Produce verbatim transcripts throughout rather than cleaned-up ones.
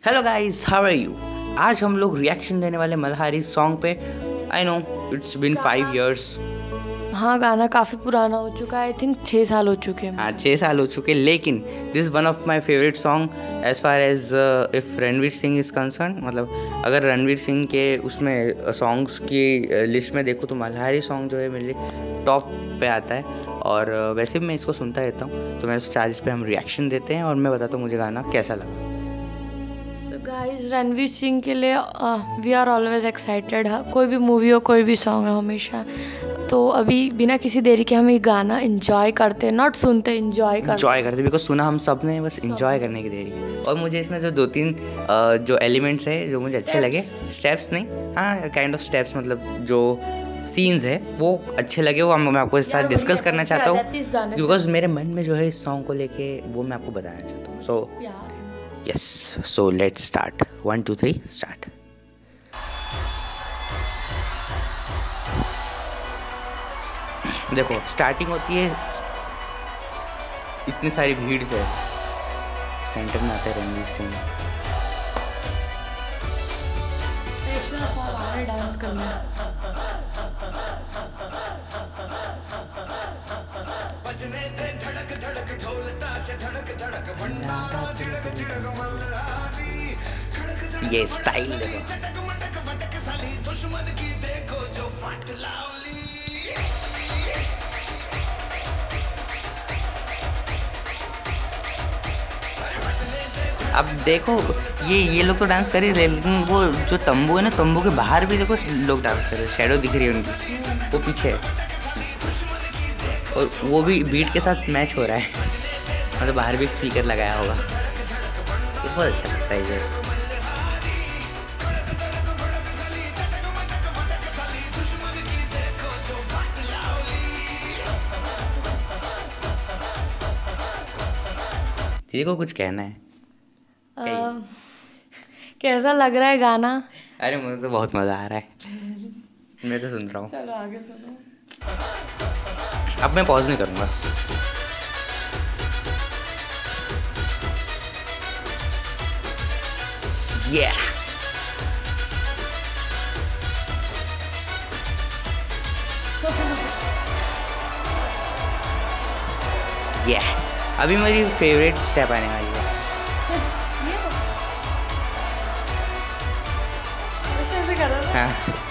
Hello guys, how are you. आज हम लोग रिएक्शन देने वाले मल्हारी सॉन्ग पे। I know it's been five years. हाँ, गाना काफ़ी पुराना हो चुका है। आई थिंक छः साल हो चुके हैं। हाँ, छः साल हो चुके, लेकिन this one of my favourite song as far as if Ranveer Singh is concern. मतलब अगर रणवीर सिंह के उसमें सॉन्ग्स की लिस्ट में देखो तो मल्हारी सॉन्ग जो है मेरे टॉप पे आता है। और uh, वैसे भी मैं इसको सुनता रहता हूँ, तो मैं सोचा इस पे हम रिएक्शन देते हैं और मैं बताता हूँ मुझे गाना कैसा लगा। गाइस, रणवीर सिंह के लिए वी आर ऑलवेज एक्साइटेड। कोई भी मूवी हो, कोई भी सॉन्ग हो, हमेशा। तो अभी बिना किसी देरी के हम ये गाना एंजॉय करते हैं, नॉट सुनते, एंजॉय करते एंजॉय करते बिकॉज सुना हम सब ने, बस एंजॉय करने की देरी। और मुझे इसमें जो दो तीन uh, जो एलिमेंट्स है जो मुझे अच्छे लगे, स्टेप्स नहीं, हाँ काइंड ऑफ स्टेप्स, मतलब जो सीन्स है वो अच्छे लगे, वो मैं आपको इस साथ डिस्कस करना चाहता हूँ बिकॉज मेरे मन में जो है इस सॉन्ग को लेके वो मैं आपको बताना चाहता हूँ। So yes, so let's start. One two three start. देखो स्टार्टिंग होती है इतनी सारी भीड़ से, सेंटर में आता है रणवीर सिंह। डांस करना। ये स्टाइल देखो। अब देखो ये ये लोग तो डांस कर ही रहे, लेकिन वो जो तंबू है ना, तंबू के बाहर भी देखो लोग डांस कर रहे हैं, शैडो दिख रही है उनकी, वो पीछे है और वो भी बीट के साथ मैच हो रहा है। मतलब बाहर भी एक स्पीकर लगाया होगा। ये बहुत अच्छा लगता है ये। दीदी को कुछ कहना है? आ, कैसा लग रहा है गाना? अरे मुझे तो बहुत मज़ा आ रहा है, मैं तो सुन रहा हूँ। चलो आगे सुनो। अब मैं पॉज नहीं करूँगा। Yeah. Yeah. अभी मेरी फेवरेट स्टेप आने वाली है। हाँ।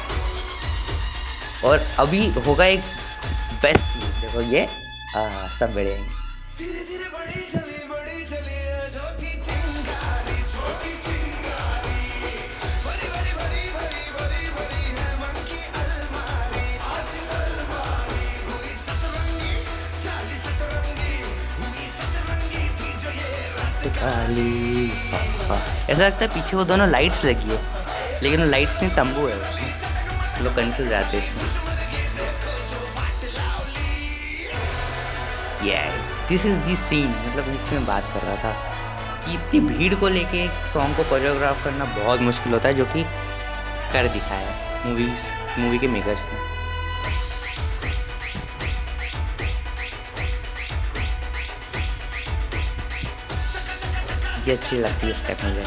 और अभी होगा एक बेस्ट सीन, देखो ये आ, सब बड़े हैं। काली ऐसा लगता है पीछे वो दोनों लाइट्स लगी है, लेकिन वो लाइट्स नहीं, तंबू है उसमें। लोग कंफ्यूज जाते हैं इसमें। Yes, this is the scene, मतलब जिसमें बात कर रहा था कि इतनी भीड़ को लेके एक सॉन्ग को कोरियोग्राफ करना बहुत मुश्किल होता है, जो कि कर दिखाया है मूवीज मूवी के मेकर्स ने। ये अच्छी लगती है स्टेप मुझे।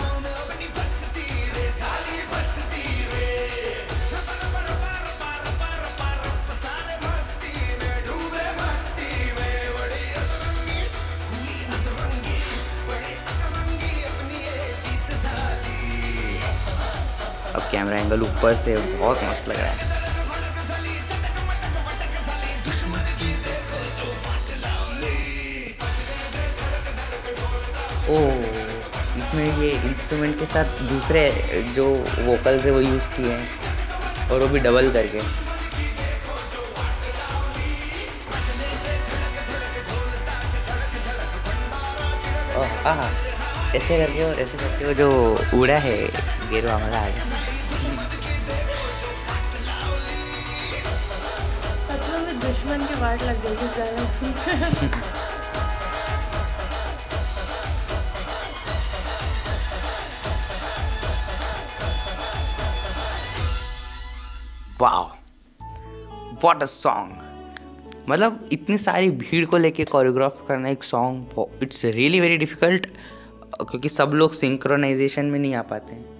अब कैमरा एंगल ऊपर से बहुत मस्त लग रहा है। ओह, इसमें ये इंस्ट्रूमेंट के साथ दूसरे जो वोकल्स है वो यूज़ किए हैं, और वो भी डबल करके। ओह हाँ, ऐसे करके और ऐसे करके वो जो उड़ा है गेरुआ, मज़ा आ गया। दुश्मन के वाट लग गई थी गाना सुन। Wow, what a song. मतलब इतनी सारी भीड़ को लेके कोरियोग्राफ करना एक song, it's really very difficult. क्योंकि सब लोग सिंक्रोनाइजेशन में नहीं आ पाते हैं।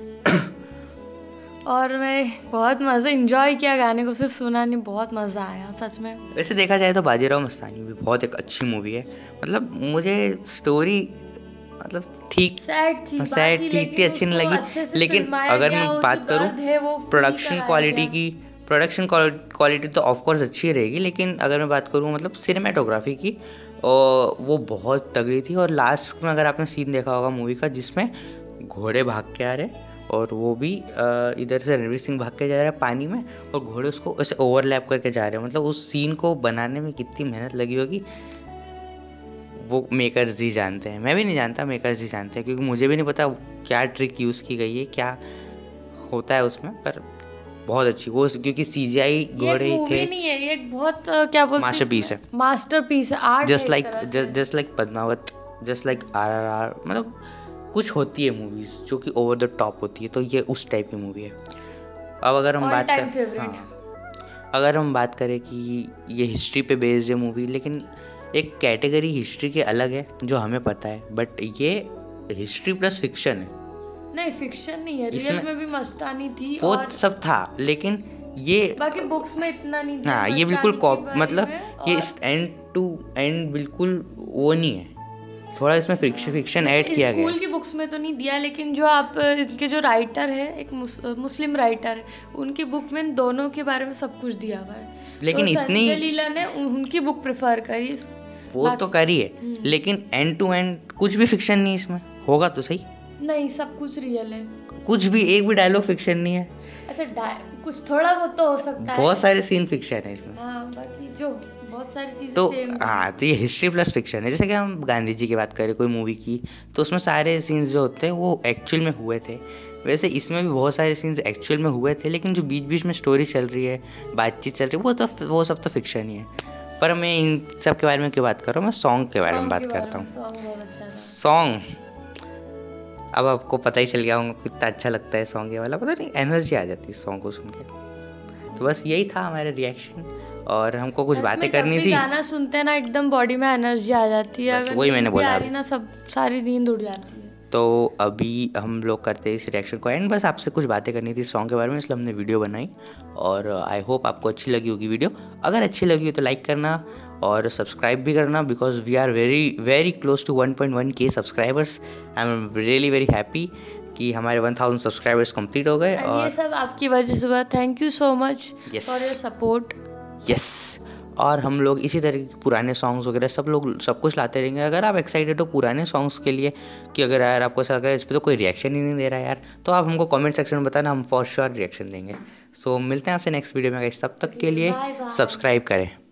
और मैं बहुत मज़ा इंजॉय किया गाने को, सिर्फ सुना नहीं, बहुत मज़ा आया सच में। वैसे देखा जाए तो बाजीराव मस्तानी भी बहुत एक अच्छी मूवी है। मतलब मुझे स्टोरी मतलब ठीक सैड थी, सैड थी, इतनी अच्छी नहीं लगी, लेकिन अगर मैं बात करूँ प्रोडक्शन क्वालिटी की, प्रोडक्शन क्वालिटी तो ऑफ कोर्स अच्छी रहेगी, लेकिन अगर मैं बात करूँ मतलब सिनेमाटोग्राफी की, और वो बहुत तगड़ी थी। और लास्ट में अगर आपने सीन देखा होगा मूवी का जिसमें घोड़े भाग के आ रहे और वो भी इधर से रणवीर सिंह भाग के जा रहा है पानी में और घोड़े उसको ऐसे ओवरलैप करके जा रहे हैं, मतलब उस सीन को बनाने में कितनी मेहनत लगी होगी वो मेकर्स ही जानते हैं। मैं भी नहीं जानता, मेकर्स ही जानते हैं, क्योंकि मुझे भी नहीं पता क्या ट्रिक यूज़ की गई है, क्या होता है उसमें, पर बहुत अच्छी वो, क्योंकि सीजीआई घोड़े ही थे। नहीं है ये, एक बहुत क्या बोलते हैं, मास्टरपीस है, मास्टरपीस है, art, just like just like Padmaavat, just like RRR. मतलब कुछ होती है मूवीज जो कि ओवर द टॉप होती है, तो ये उस टाइप की मूवी है। अब अगर हम बात करें, हाँ, अगर हम बात करें कि ये हिस्ट्री पे बेस्ड है मूवी, लेकिन एक कैटेगरी हिस्ट्री के अलग है जो हमें पता है, बट ये हिस्ट्री प्लस फिक्शन है। नहीं फिक्शन नहीं है, रियल में भी मस्तानी थी, वो और सब था, लेकिन ये बाकी बुक्स में इतना नहीं था। हाँ, ये बिल्कुल कॉप मतलब ये एंड टू एंड बिल्कुल वो नहीं है, थोड़ा इसमें फिक्शन फिक्शन ऐड किया गया। स्कूल की बुक्स में तो नहीं दिया, लेकिन जो आप इनके जो राइटर है, एक मुस, मुस्लिम राइटर है, उनकी बुक में दोनों के बारे में सब कुछ दिया हुआ है। लेकिन तो इतनी संजय लीला ने उनकी बुक प्रेफर करी, वो तो करी है, लेकिन एंड टू एंड कुछ भी फिक्शन नहीं इसमें, होगा तो सही। नहीं सब कुछ रियल है, कुछ भी एक भी डायलॉग फिक्शन नहीं है। अच्छा कुछ थोड़ा बहुत तो हो सकता है, बहुत सारे सीन फिक्शन है इसमें। हाँ, बाकी जो बहुत सारी चीजें तो हाँ, तो ये हिस्ट्री प्लस फिक्शन है। जैसे कि हम गांधी जी की बात करें कोई मूवी की, तो उसमें सारे सीन्स जो होते हैं वो एक्चुअल में हुए थे। वैसे इसमें भी बहुत सारे सीन्स एक्चुअल में हुए थे, लेकिन जो बीच बीच में स्टोरी चल रही है, बातचीत चल रही है, वो तो वो सब तो फिक्शन ही है। पर मैं इन सब के बारे में क्यों बात कर रहा हूँ, मैं सॉन्ग के बारे में बात करता हूँ। सॉन्ग अब आपको पता ही चल गया होगा कितना अच्छा लगता है सॉन्ग ये वाला, पता नहीं एनर्जी आ जाती है सॉन्ग को सुन के। तो बस यही था हमारे रिएक्शन, और हमको कुछ बातें करनी थी। गाना सुनते हैं ना एकदम बॉडी में एनर्जी आ जाती है, अगर वही मैंने बोला ना सब सारी नींद उड़ जाती है। तो अभी हम लोग करते हैं इस रिएक्शन को एंड। बस आपसे कुछ बातें करनी थी सॉन्ग के बारे में, इसलिए हमने वीडियो बनाई, और आई होप आपको अच्छी लगी होगी वीडियो। अगर अच्छी लगी हो तो लाइक करना और सब्सक्राइब भी करना, because we are very very close to one point one K subscribers. I am really very happy कि हमारे वन थाउजेंड सब्सक्राइबर्स कंप्लीट हो गए, और ये सब आपकी वजह से हुआ। Thank you so much for your support. Yes, और हम लोग इसी तरह के पुराने सॉन्ग्स वगैरह सब लोग सब कुछ लाते रहेंगे। अगर आप एक्साइटेड हो पुराने सॉन्ग्स के लिए, कि अगर यार आपको ऐसा लग रहा है इस पर तो कोई रिएक्शन ही नहीं दे रहा है यार, तो आप हमको कमेंट सेक्शन में बताना, हम फॉर श्योर रिएक्शन देंगे। सो मिलते हैं आपसे नेक्स्ट वीडियो में गाइस, तब तक के लिए सब्सक्राइब करें।